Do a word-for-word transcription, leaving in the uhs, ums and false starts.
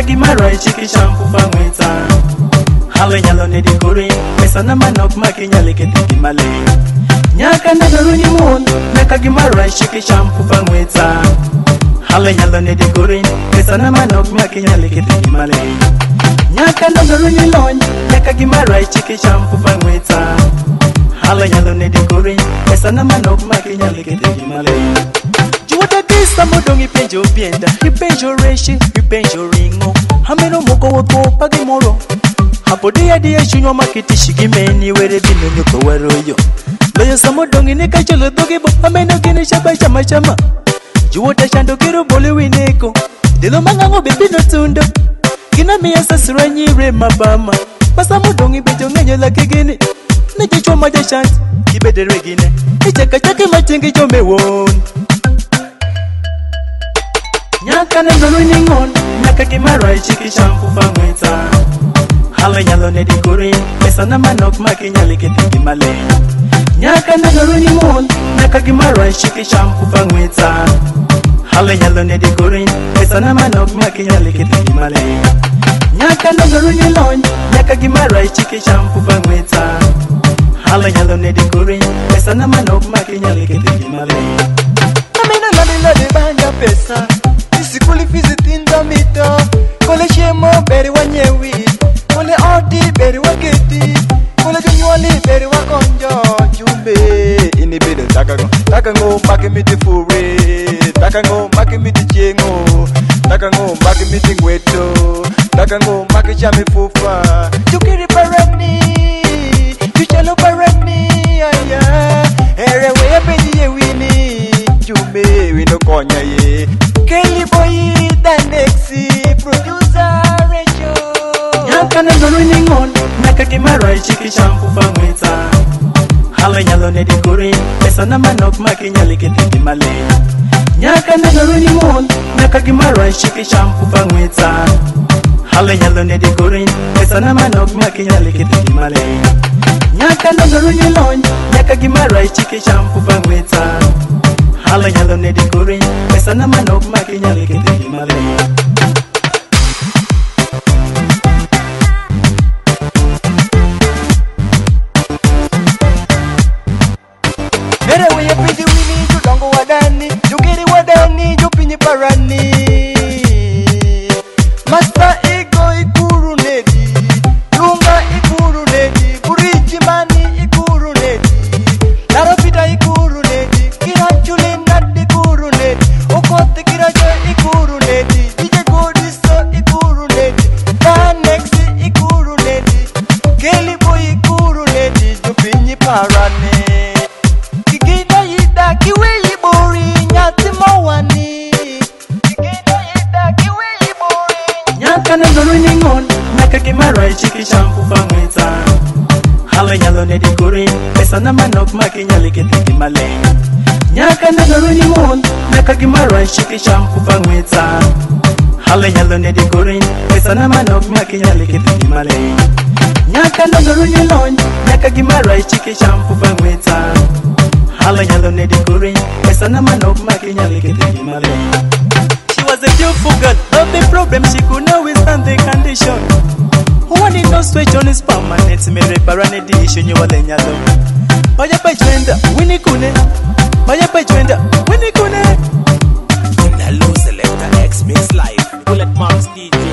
gimara chiki shampoo fangweta hale nyalo ne dikuri pesa na manok makinyale ketiki male nyaka na garuni mon nyaka gimara chiki shampoo fangweta hale nyalo ne dikuri pesa na manok makinyale ketiki male nyaka na garuni lon nyaka gimara chiki shampoo fangweta hale nyalo ne dikuri pesa na manok makinyale ketiki male Juwata disa modongi penjo pienda Ipenjo reshi, ipenjo ringo Hameno moko wako pagi moro Hapo dia dia shunyo makiti shigimeni Were bino nyuko waroyo Loyo sa modongi nika cholo dogibo Hameno gini shaba chama chama Juwata shando kiro bole wineko Dilo mangango bebino tundo Kina miya sasura nyire mabama Pasa modongi bejo ngenyo laki gini Niki choma de shanti, kibede regine Ichaka chake machengi chome won Nyaka na garuni ngon, nyaka gimara chiki shampoo fangweta Hale nyalo ne dikuri, pesa na manok makinyale ketiki male Nyaka na garuni mon, nyaka gimara chiki shampoo fangweta Hale nyalo ne dikuri, pesa na manok makinyale ketiki male Nyaka na garuni lon, nyaka gimara chiki shampoo fangweta Hale nyalo ne dikuri, pesa na manok makinyale ketiki male Amina lade lade banja pesa Sikuli fizitinda mito Kole shemo beri wanyewi Kole odi beri waketi Kole junyuali beri wakonjo Jumbe ini bedo takango Takango maki miti fure Takango maki miti chengo Takango maki miti ngweto Takango maki chami fufa Jukiri parani Juchalo parani Aya Erewe ya peji ye wini Jumbe wino konya ye Kelly boy the next producer Rachel Nyaka na garuni ngon Nyaka gimara chiki shampoo fangweta Hale nyalo ne dikuri Pesa na manok makinyale ketiki male Nyaka na garuni mon Nyaka gimara chiki shampoo fangweta Hale nyalo ne dikuri Pesa na manok makinyale ketiki male Nyaka na garuni lon Nyaka gimara chiki shampoo fangweta Hale nyalo ne dikuri Pesa na manok makinyale ketiki male Mere weye pidi wini Judongo wadani Jugiri wadani Jupinyi parani Master ego ikuru nedi Lunga ikuru nedi Buriji mani ikuru nedi Larapita ikuru nedi Kirachuli nadi ikuru nedi Okote kirajo ikuru nedi Dije godiso ikuru nedi Kanexi ikuru nedi Kelly boy ikuru nedi Jupinyi parani Kigina yida kiwe ibori Nyati mawani Kigina yida kiwe ibori Nyaka na garuni ngon Nyaka gimara chiki shampoo fangweta Hale nyalo ne dikuri Pesa na manok makinyale ketiki male Nyaka na garuni mon Nyaka gimara chiki shampoo fangweta Hale nyalo ne dikuri Pesa na manok makinyale ketiki male Nyaka na garuni lon Nyaka gimara chiki shampoo fangweta Hale nyalo ne dikuri Pesa na manok makinyale ketiki male She was a beautiful girl, not the problem, she could not withstand the condition. One in no switch on his permanent, me reparane the issue you wale nyalo. Maya pa jwenda, wini kune. Maya pa jwenda, wini kune. Hello selector X Mix Live, Bullet Marks D J.